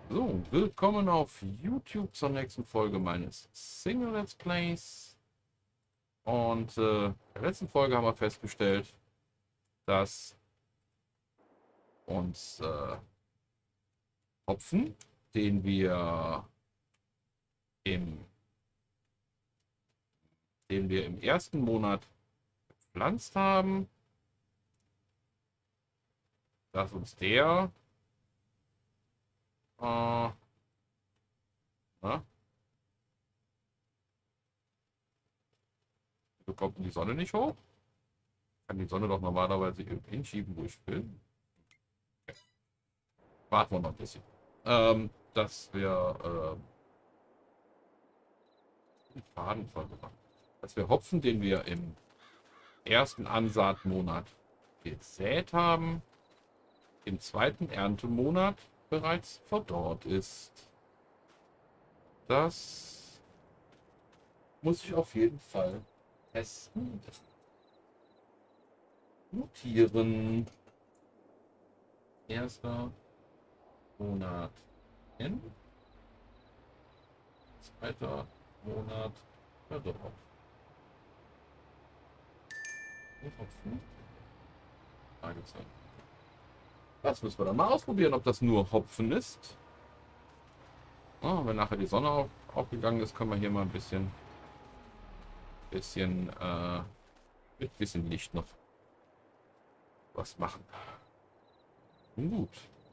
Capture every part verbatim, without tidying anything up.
So, willkommen auf YouTube zur nächsten Folge meines Single Let's Plays. Und äh, in der letzten Folge haben wir festgestellt, dass uns äh, Hopfen, den wir im, den wir im ersten Monat gepflanzt haben, dass uns der äh, na, bekommt die Sonne nicht hoch. Kann die Sonne doch normalerweise irgendwo hinschieben, wo ich will. Okay. Warten wir noch ein bisschen. Ähm, dass wir äh, Faden voll gemacht. Dass wir Hopfen, den wir im ersten Ansaatmonat gesät haben, im zweiten Erntemonat bereits verdorrt ist. Das muss ich auf jeden Fall testen. Notieren. Erster Monat in. Zweiter Monat verdorrt. Hopfen. Fragezeichen. Das müssen wir dann mal ausprobieren, ob das nur Hopfen ist. Oh, wenn nachher die Sonne auf, aufgegangen ist, können wir hier mal ein bisschen, bisschen, äh, mit bisschen Licht noch was machen. Gut.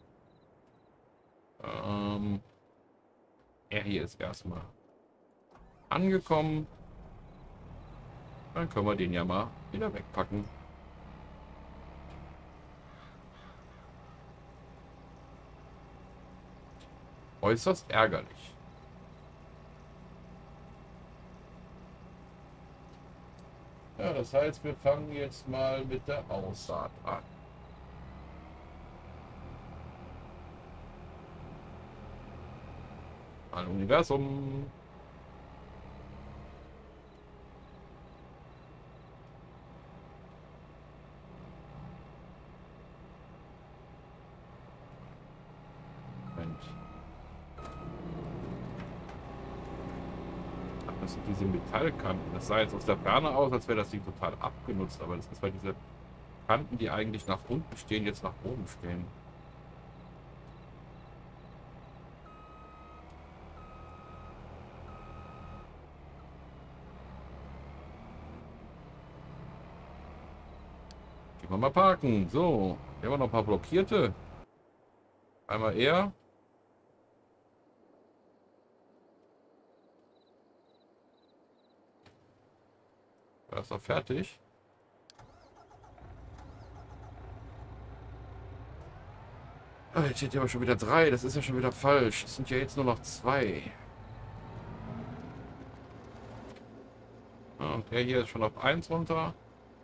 Ähm, er hier ist erstmal angekommen. Dann können wir den ja mal wieder wegpacken. Äußerst ärgerlich. Ja, das heißt, wir fangen jetzt mal mit der Aussaat an. Ein Universum. Moment. Ach, das sind diese Metallkanten. Das sah jetzt aus der Ferne aus, als wäre das Ding total abgenutzt. Aber das ist, weil diese Kanten, die eigentlich nach unten stehen, jetzt nach oben stehen. Gehen wir mal parken. So, hier haben wir noch ein paar blockierte. Einmal er. Da ist er fertig. Ah, jetzt steht hier aber schon wieder drei. Das ist ja schon wieder falsch. Es sind ja jetzt nur noch zwei. Ah, und der hier ist schon auf eins runter.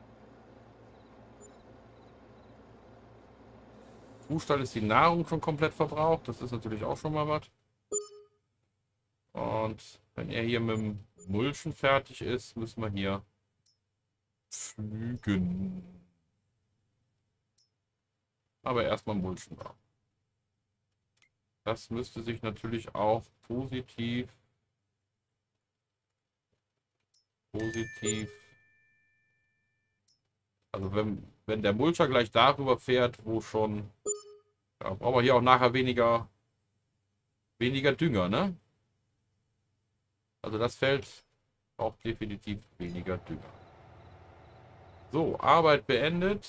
Kuhstall ist die Nahrung schon komplett verbraucht. Das ist natürlich auch schon mal was. Und wenn er hier mit dem Mulchen fertig ist, müssen wir hier pflügen. Aber erstmal Mulchen da. Das müsste sich natürlich auch positiv, positiv, also wenn, wenn der Mulcher gleich darüber fährt, wo schon, ja, brauchen wir hier auch nachher weniger, weniger Dünger, ne? Also das Feld braucht definitiv weniger Dünger. So, Arbeit beendet.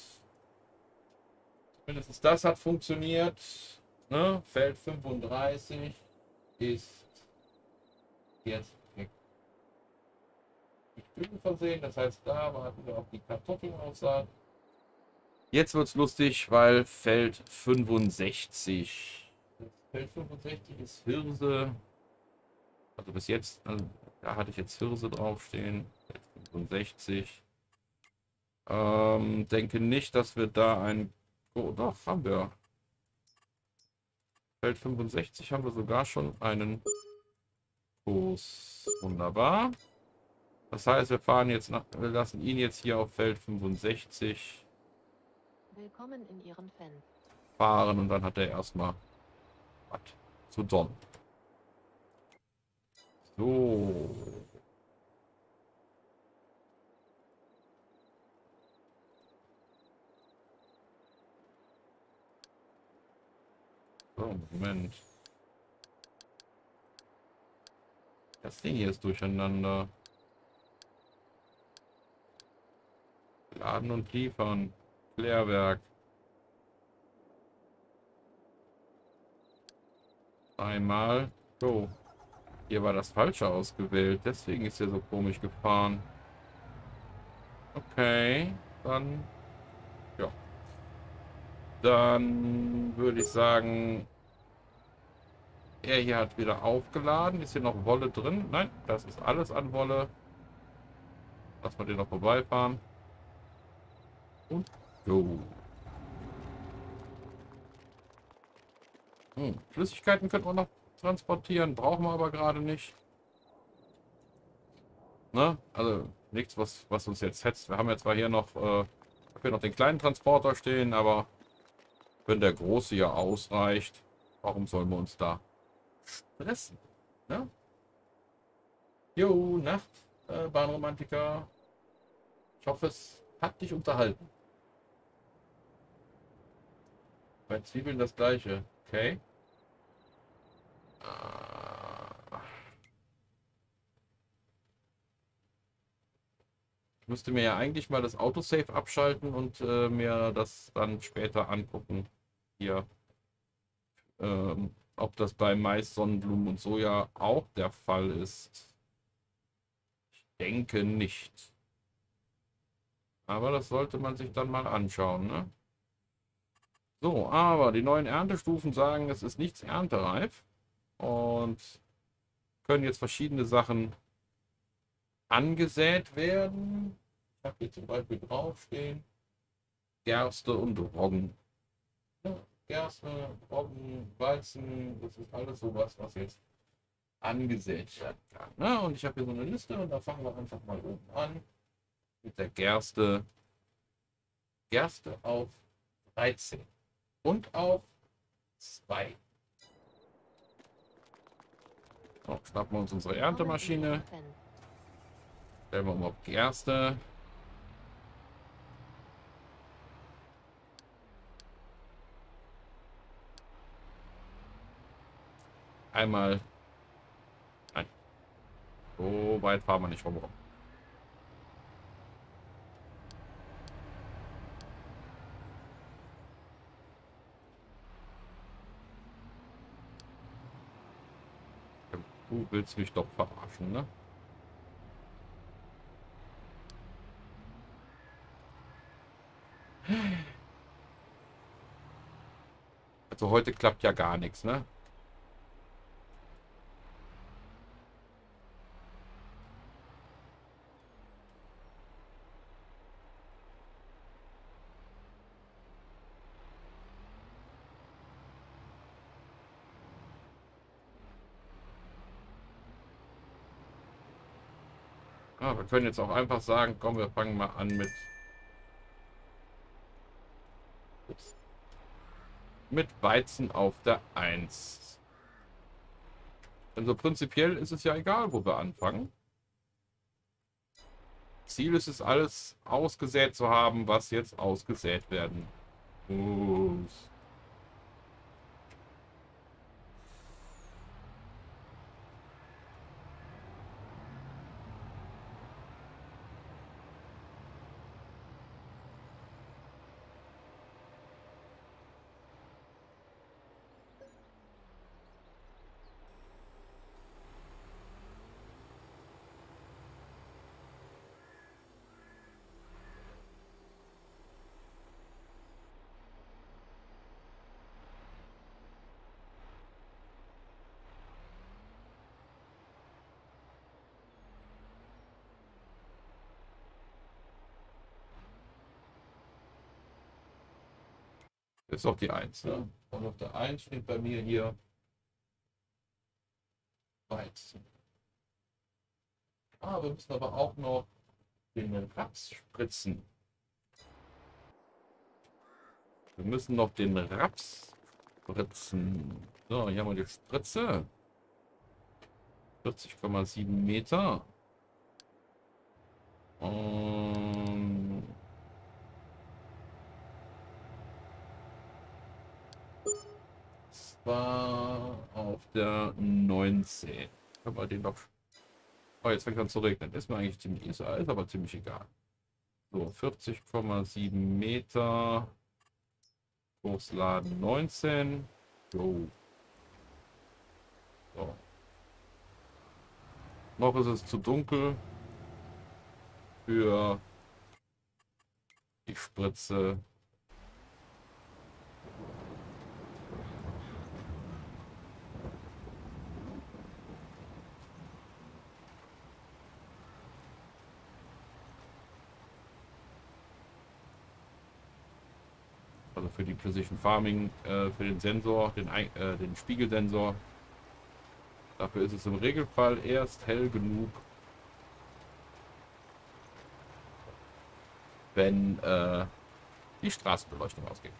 Mindestens das hat funktioniert. Ne? Feld fünfunddreißig ist jetzt mit Dünger versehen. Das heißt, da warten wir auf die Kartoffelaussaat. Jetzt wird es lustig, weil Feld fünfundsechzig. Feld fünfundsechzig ist Hirse. Also bis jetzt, also da hatte ich jetzt Hirse draufstehen. Feld fünfundsechzig. Ähm, denke nicht, dass wir da ein... Oh, doch, haben wir. Feld fünfundsechzig haben wir sogar schon einen Kurs. Wunderbar. Das heißt, wir fahren jetzt nach, wir lassen ihn jetzt hier auf Feld fünfundsechzig Willkommen in Ihrem Fan. fahren und dann hat er erstmal was. zu Don. So. So, Moment. Das Ding hier ist durcheinander. Laden und liefern. Klärwerk. Einmal. So. Hier war das Falsche ausgewählt. Deswegen ist er so komisch gefahren. Okay. Dann. Ja. Dann würde ich sagen. Er hier hat wieder aufgeladen. Ist hier noch Wolle drin? Nein, das ist alles an Wolle. Lass mal den noch vorbeifahren. Und go. Hm. Flüssigkeiten könnten wir noch transportieren. Brauchen wir aber gerade nicht. Ne? Also nichts, was, was uns jetzt hetzt. Wir haben ja zwar hier noch, äh, hier noch den kleinen Transporter stehen, aber wenn der große ja ausreicht, warum sollen wir uns da stressen? Ne? Jo, Nacht, äh, Bahnromantiker. Ich hoffe, es hat dich unterhalten. Bei Zwiebeln das gleiche. Okay. Ich müsste mir ja eigentlich mal das Autosave abschalten und äh, mir das dann später angucken. Hier. Ähm, ob das bei Mais, Sonnenblumen und Soja auch der Fall ist. Ich denke nicht. Aber das sollte man sich dann mal anschauen, ne? So, aber die neuen Erntestufen sagen, es ist nichts erntereif. Und können jetzt verschiedene Sachen angesät werden. Ich habe hier zum Beispiel draufstehen Gerste und Roggen. Ja, Gerste, Roggen, Weizen, das ist alles sowas, was jetzt angesät werden kann. Ne? Und ich habe hier so eine Liste und da fangen wir einfach mal oben an mit der Gerste. Gerste auf dreizehn und auf zwei. So, schnappen wir uns unsere Erntemaschine. Stellen wir um auf Gerste. Einmal. Nein. So weit fahren wir nicht rum. Du willst mich doch verarschen, ne? Also heute klappt ja gar nichts, ne? Ah, wir können jetzt auch einfach sagen, komm, wir fangen mal an mit ups, mit Weizen auf der eins. Also prinzipiell ist es ja egal, wo wir anfangen. Ziel ist es, alles ausgesät zu haben, was jetzt ausgesät werden muss. Das ist auch die eins, ne? Und auf der eins steht bei mir hier Weizen. Ah, wir müssen aber auch noch den Raps spritzen. Wir müssen noch den Raps spritzen. So, hier haben wir die Spritze. vierzig Komma sieben Meter. Und zwar auf der neunzehn. Können wir den doch. Oh, jetzt fängt an zu regnen. Ist mir eigentlich ziemlich ist, ist aber ziemlich egal. So, vierzig Komma sieben Meter. Großladen neunzehn. Jo. So. Noch ist es zu dunkel für die Spritze. Also für die Precision Farming, äh, für den Sensor, den, Ein- äh, den Spiegelsensor. Dafür ist es im Regelfall erst hell genug, wenn äh, die Straßenbeleuchtung ausgeht.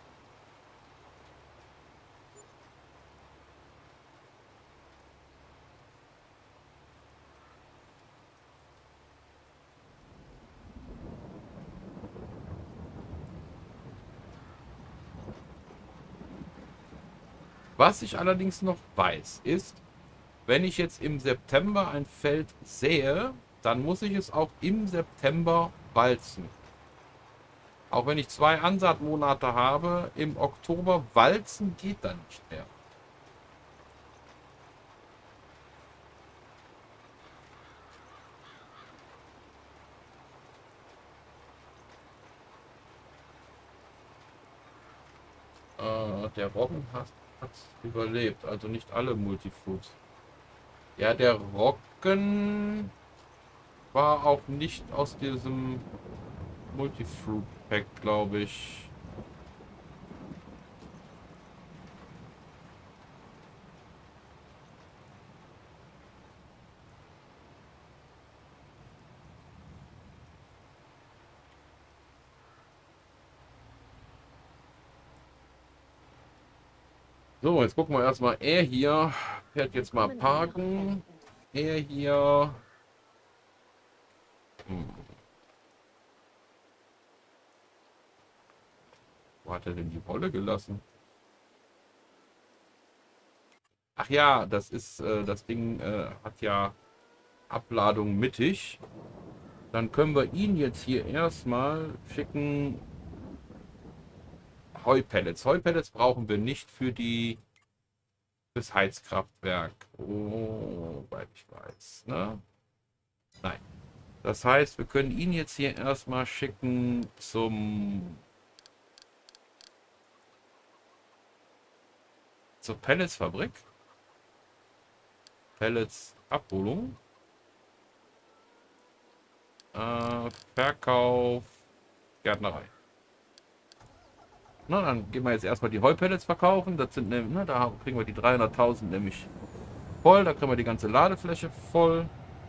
Was ich allerdings noch weiß, ist, wenn ich jetzt im September ein Feld sähe, dann muss ich es auch im September walzen. Auch wenn ich zwei Ansaatmonate habe, im Oktober walzen geht dann nicht mehr. Äh, der Roggen hat, hat überlebt, also nicht alle Multifruits. Ja, der Roggen war auch nicht aus diesem Multifruit Pack, glaube ich. So, jetzt gucken wir erstmal. Er hier fährt jetzt mal parken. Er hier. Hm. Wo hat er denn die Wolle gelassen? Ach ja, das ist, äh, das Ding äh, hat ja Abladung mittig. Dann können wir ihn jetzt hier erstmal schicken. Heupellets. Heupellets brauchen wir nicht für die fürs Heizkraftwerk. Oh, weil ich weiß, ne? Nein. Das heißt, wir können ihn jetzt hier erstmal schicken zum zur Pelletsfabrik. Pellets Abholung. Äh, Verkauf Gärtnerei. Na, dann gehen wir jetzt erstmal die Heupellets verkaufen. Das sind, ne, da kriegen wir die dreihunderttausend nämlich voll. Da kriegen wir die ganze Ladefläche voll.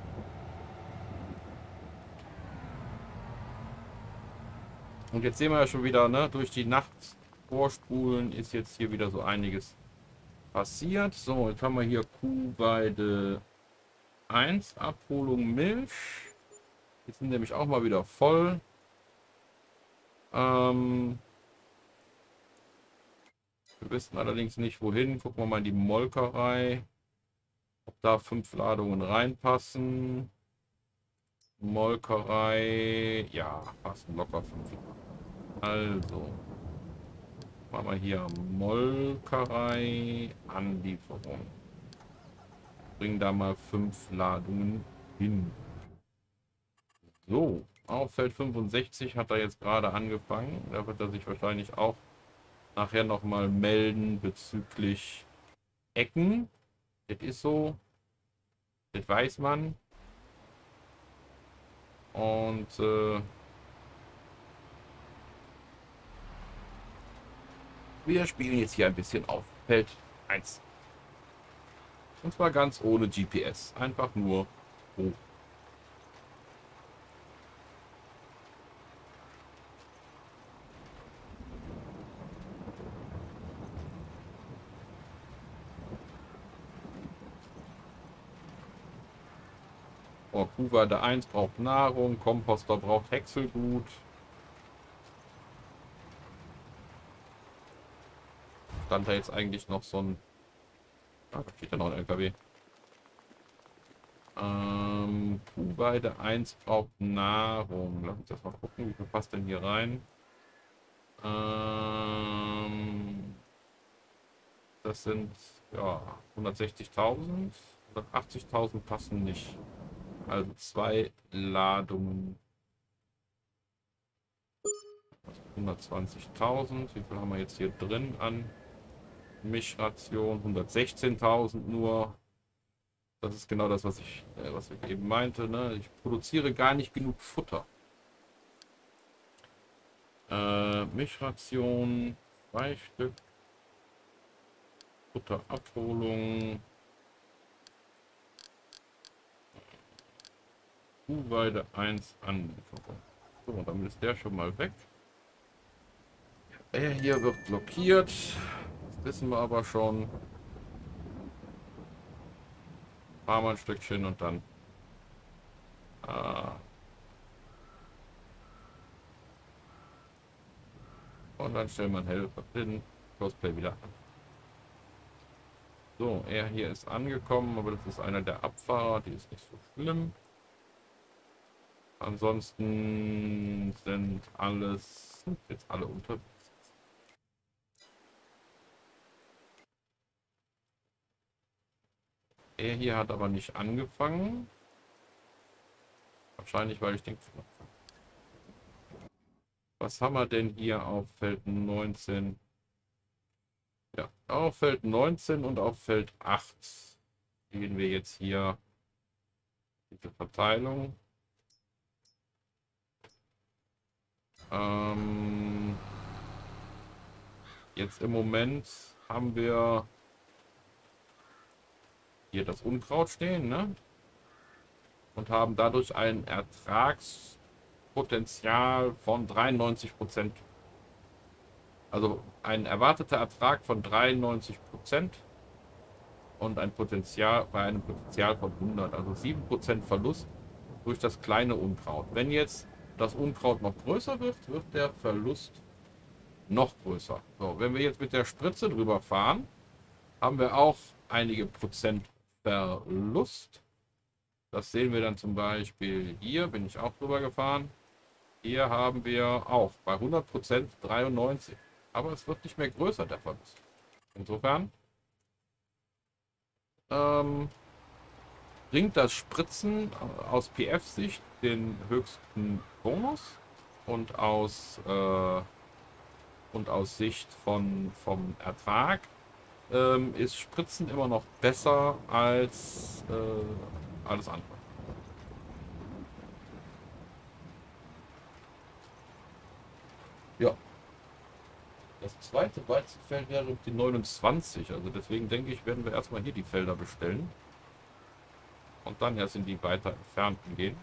Und jetzt sehen wir ja schon wieder, ne, durch die Nacht vorspulen ist jetzt hier wieder so einiges passiert. So, jetzt haben wir hier Kuhweide eins, Abholung Milch. Jetzt sind nämlich auch mal wieder voll. Ähm, wir wissen allerdings nicht wohin. Gucken wir mal in die Molkerei, ob da fünf Ladungen reinpassen. Molkerei, ja, passen locker fünf. Also, machen wir hier Molkerei, Anlieferung. Bringen da mal fünf Ladungen hin. So, auf Feld fünfundsechzig hat er jetzt gerade angefangen. Da wird er sich wahrscheinlich auch nachher noch mal melden bezüglich Ecken. Das ist so. Das weiß man. Und äh, wir spielen jetzt hier ein bisschen auf Feld eins. Und zwar ganz ohne G P S. Einfach nur hoch. Oh, Kuhweide eins braucht Nahrung, Komposter braucht Häckselgut. Stand da jetzt eigentlich noch so ein... Ah, da steht ja noch ein L K W. Ähm, Kuhweide eins braucht Nahrung. Lass uns das mal gucken, wie viel passt denn hier rein? Ähm, das sind ja hundertsechzigtausend. hundertachtzigtausend passen nicht. Also zwei Ladungen. hundertzwanzigtausend. Wie viel haben wir jetzt hier drin an Mischration? hundertsechzehntausend nur. Das ist genau das, was ich, äh, was ich eben meinte. Ne? Ich produziere gar nicht genug Futter. Äh, Mischration, zwei Stück. Futterabholung. Kuhweide eins Anlieferung. So, damit ist der schon mal weg. Er hier wird blockiert. Das wissen wir aber schon. Fahren wir ein Stückchen und dann. Ah. Und dann stellen wir einen Helfer hin. Cosplay wieder an. So, er hier ist angekommen, aber das ist einer der Abfahrer, die ist nicht so schlimm. Ansonsten sind alles, sind jetzt alle unterwegs. Er hier hat aber nicht angefangen. Wahrscheinlich, weil ich den Knopf. Was haben wir denn hier auf Feld neunzehn? Ja, auf Feld neunzehn und auf Feld acht sehen wir jetzt hier diese Verteilung. Ähm, jetzt im Moment haben wir hier das Unkraut stehen, ne? Und haben dadurch ein Ertragspotenzial von dreiundneunzig Prozent. Also ein erwarteter Ertrag von dreiundneunzig Prozent und ein Potenzial bei einem Potenzial von hundert, also sieben Prozent Verlust durch das kleine Unkraut. Wenn jetzt das Unkraut noch größer wird, wird der Verlust noch größer. So, wenn wir jetzt mit der Spritze drüber fahren, haben wir auch einige Prozent Verlust. Das sehen wir dann zum Beispiel hier, bin ich auch drüber gefahren. Hier haben wir auch bei hundert Prozent dreiundneunzig. Aber es wird nicht mehr größer, der Verlust. Insofern ähm, bringt das Spritzen aus P F-Sicht den höchsten Bonus und aus, äh, und aus Sicht von, vom Ertrag ähm, ist Spritzen immer noch besser als äh, alles andere. Ja. Das zweite Weizenfeld wäre die neunundzwanzig. Also deswegen denke ich, werden wir erstmal hier die Felder bestellen. Und dann erst in die weiter entfernten gehen.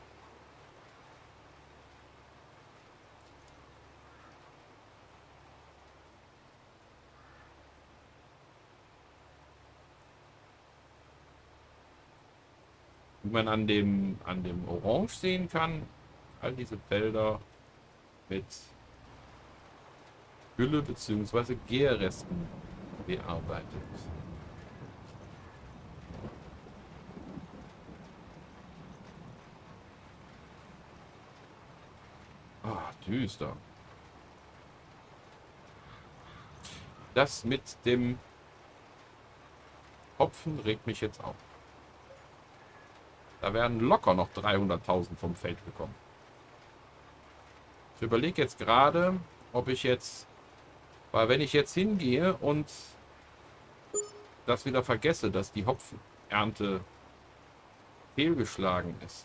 Wie man an dem, an dem Orange sehen kann, all diese Felder mit Gülle bzw. Gärresten bearbeitet. Ah, düster. Das mit dem Hopfen regt mich jetzt auf. Da werden locker noch dreihunderttausend vom Feld bekommen. Ich überlege jetzt gerade, ob ich jetzt, weil wenn ich jetzt hingehe und das wieder vergesse, dass die Hopfenernte fehlgeschlagen ist,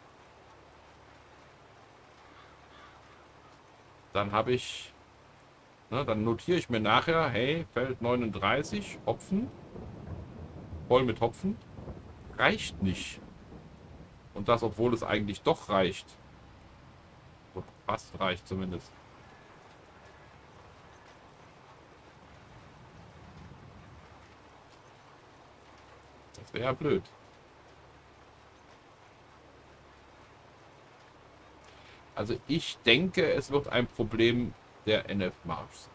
dann habe ich, ne, dann notiere ich mir nachher, hey, Feld neununddreißig, Hopfen, voll mit Hopfen, reicht nicht. Und das, obwohl es eigentlich doch reicht. So fast reicht zumindest. Das wäre ja blöd. Also ich denke, es wird ein Problem der N F Marsch sein.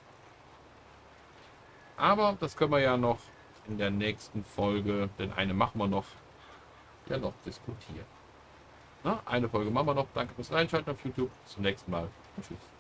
Aber das können wir ja noch in der nächsten Folge, denn eine machen wir noch, ja noch diskutieren. Na, eine Folge machen wir noch. Danke fürs Reinschalten auf YouTube. Bis zum nächsten Mal. Und tschüss.